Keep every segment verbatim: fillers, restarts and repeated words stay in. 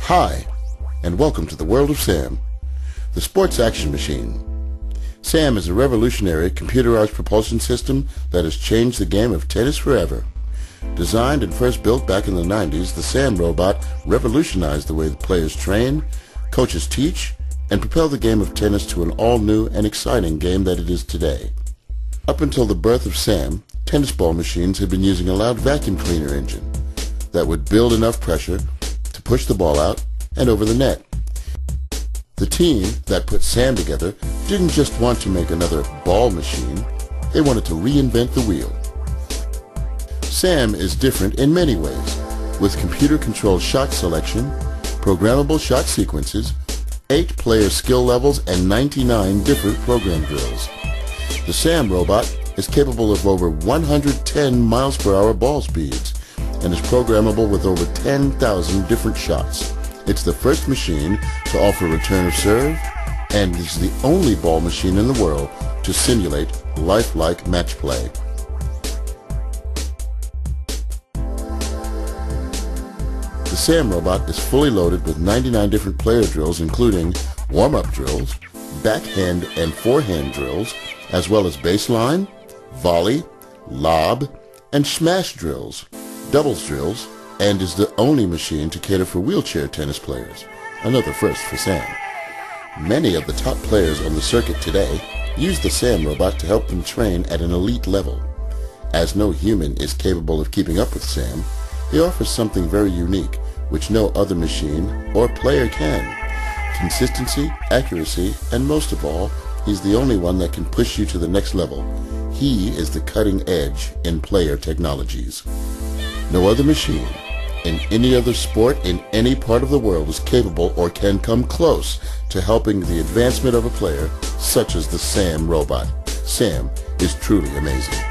Hi, and welcome to the world of Sam, the sports action machine. Sam is a revolutionary computerized propulsion system that has changed the game of tennis forever. Designed and first built back in the nineties, the Sam robot revolutionized the way the players train, coaches teach, and propelled the game of tennis to an all-new and exciting game that it is today. Up until the birth of Sam, tennis ball machines had been using a loud vacuum cleaner engine that would build enough pressure to push the ball out and over the net. The team that put Sam together didn't just want to make another ball machine, they wanted to reinvent the wheel. Sam is different in many ways, with computer-controlled shot selection, programmable shot sequences, eight player skill levels, and ninety-nine different program drills. The Sam robot is capable of over one hundred ten miles per hour ball speeds and is programmable with over ten thousand different shots. It's the first machine to offer return of serve and is the only ball machine in the world to simulate lifelike match play. The Sam robot is fully loaded with ninety-nine different player drills, including warm-up drills, backhand and forehand drills, as well as baseline, volley, lob, and smash drills, doubles drills, and is the only machine to cater for wheelchair tennis players, another first for Sam. Many of the top players on the circuit today use the Sam robot to help them train at an elite level. As no human is capable of keeping up with Sam, he offers something very unique, which no other machine or player can. Consistency, accuracy, and most of all, he's the only one that can push you to the next level. He is the cutting edge in player technologies. No other machine in any other sport in any part of the world is capable or can come close to helping the advancement of a player such as the Sam robot. Sam is truly amazing.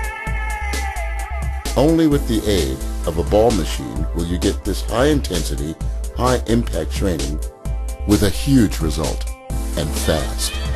Only with the aid of a ball machine will you get this high-intensity, high-impact training with a huge result, and fast.